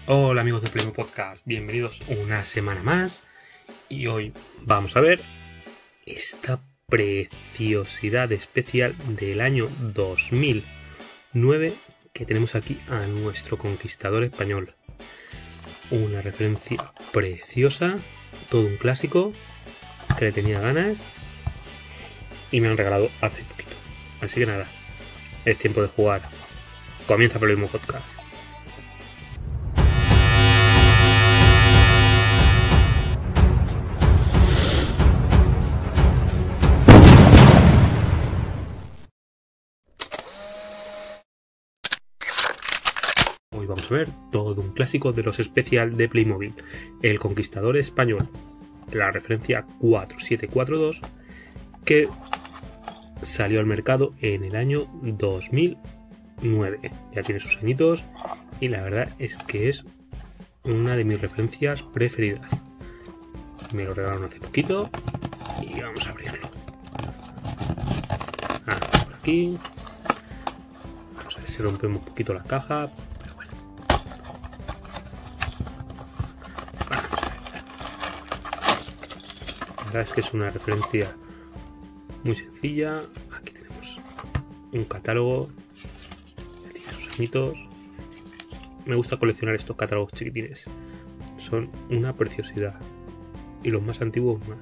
Hola amigos de Playmo Podcast, bienvenidos una semana más y hoy vamos a ver esta preciosidad especial del año 2009 que tenemos aquí a nuestro conquistador español. Una referencia preciosa, todo un clásico que le tenía ganas y me han regalado hace poquito. Así que nada, es tiempo de jugar. Comienza Playmo Podcast. Hoy vamos a ver todo un clásico de los especial de Playmobil, el Conquistador Español, la referencia 4742 que salió al mercado en el año 2009. Ya tiene sus añitos y la verdad es que es una de mis referencias preferidas. Me lo regalaron hace poquito y vamos a abrirlo. Por aquí. Vamos a ver si rompemos un poquito la caja. La verdad es que es una referencia muy sencilla. Aquí tenemos un catálogo. Ya tiene sus añitos. Me gusta coleccionar estos catálogos chiquitines. Son una preciosidad. Y los más antiguos más.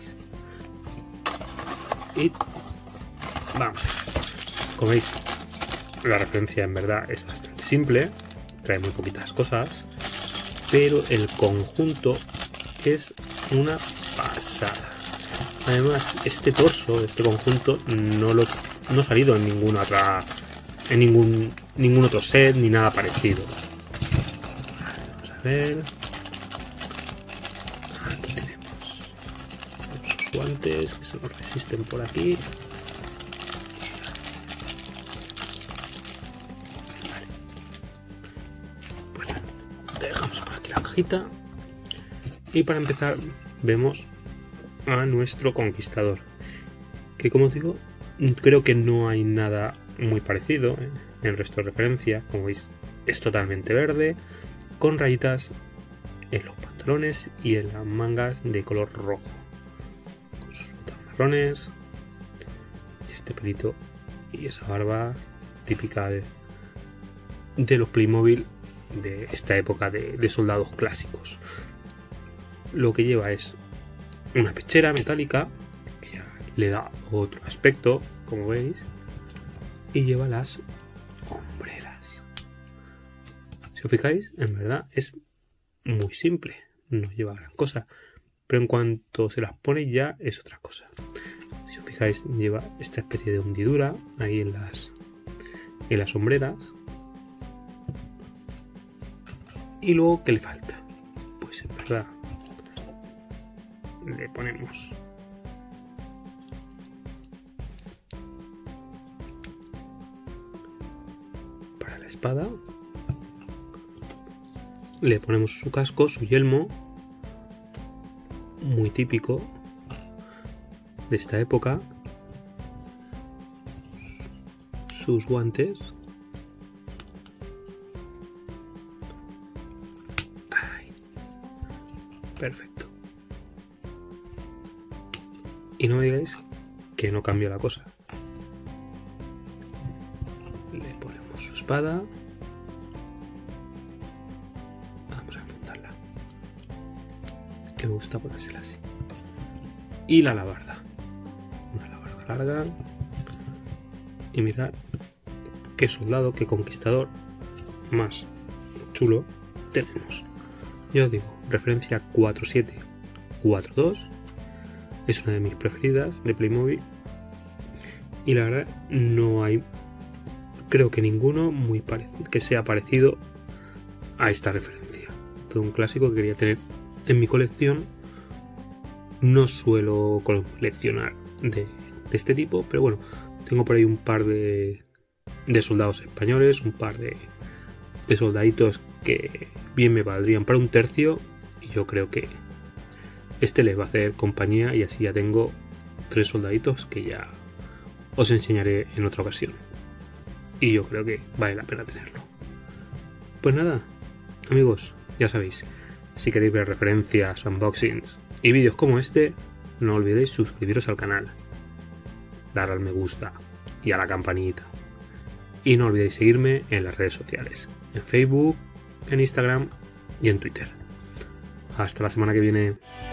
Y vamos. Como veis, la referencia en verdad es bastante simple. Trae muy poquitas cosas. Pero el conjunto es una pasada. Además, este torso, este conjunto, no ha salido en ninguna otra. En ningún otro set ni nada parecido. Vamos a ver. Aquí tenemos los guantes que se nos resisten por aquí. Vale. Pues dejamos por aquí la cajita. Y para empezar, vemos a nuestro conquistador, que como os digo, creo que no hay nada muy parecido en el resto de referencia. Como veis, es totalmente verde con rayitas en los pantalones y en las mangas de color rojo, con sus botas marrones, este pelito y esa barba típica de los Playmobil de esta época de soldados clásicos. Lo que lleva es una pechera metálica que ya le da otro aspecto, como veis, y lleva las hombreras. Si os fijáis, en verdad es muy simple, no lleva gran cosa, pero en cuanto se las pone ya es otra cosa. Si os fijáis, lleva esta especie de hundidura ahí en las hombreras. Y luego, ¿qué le falta? Pues en verdad le ponemos para la espada, le ponemos su casco, su yelmo, muy típico de esta época, sus guantes. Ay, perfecto. Y no me digáis que no cambia la cosa. Le ponemos su espada. Vamos a enfundarla. Que me gusta ponérsela así. Y la alabarda. Una alabarda larga. Y mirad qué soldado, qué conquistador más chulo tenemos. Ya os digo, referencia 4742. Es una de mis preferidas de Playmobil. Y la verdad, no hay, creo que ninguno muy que sea parecido a esta referencia. Todo un clásico que quería tener en mi colección. No suelo coleccionar de este tipo, pero bueno, tengo por ahí un par de soldados españoles, un par de soldaditos que bien me valdrían para un tercio. Y yo creo que este les va a hacer compañía y así ya tengo 3 soldaditos que ya os enseñaré en otra ocasión. Y yo creo que vale la pena tenerlo. Pues nada, amigos, Ya sabéis, si queréis ver referencias, unboxings y vídeos como este, no olvidéis suscribiros al canal, dar al me gusta y a la campanita. Y no olvidéis seguirme en las redes sociales, en Facebook, en Instagram y en Twitter. Hasta la semana que viene.